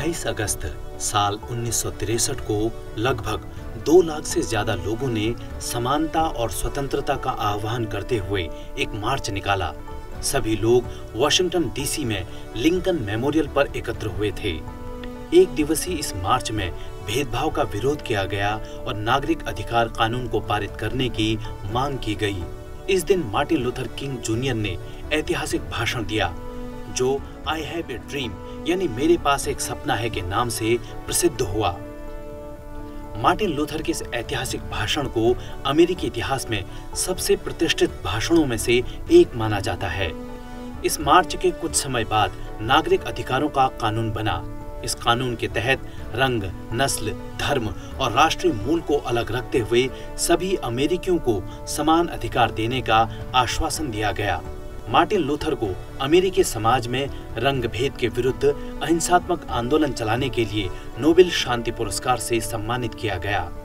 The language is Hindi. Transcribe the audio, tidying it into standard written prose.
28 अगस्त साल 1963 को लगभग 2 लाख से ज्यादा लोगों ने समानता और स्वतंत्रता का आह्वान करते हुए एक मार्च निकाला। सभी लोग वाशिंगटन डीसी में लिंकन मेमोरियल पर एकत्र हुए थे। एक दिवसीय इस मार्च में भेदभाव का विरोध किया गया और नागरिक अधिकार कानून को पारित करने की मांग की गई। इस दिन मार्टिन लूथर किंग जूनियर ने ऐतिहासिक भाषण दिया, जो आई हैव ए ड्रीम यानी मेरे पास एक सपना है के नाम से प्रसिद्ध हुआ। मार्टिन लूथर के इस ऐतिहासिक भाषण को अमेरिकी इतिहास में सबसे प्रतिष्ठित भाषणों में से एक माना जाता है। इस मार्च के कुछ समय बाद नागरिक अधिकारों का कानून बना। इस कानून के तहत रंग, नस्ल, धर्म और राष्ट्रीय मूल को अलग रखते हुए सभी अमेरिकियों को समान अधिकार देने का आश्वासन दिया गया। मार्टिन लूथर को अमेरिकी समाज में रंग भेद के विरुद्ध अहिंसात्मक आंदोलन चलाने के लिए नोबेल शांति पुरस्कार से सम्मानित किया गया।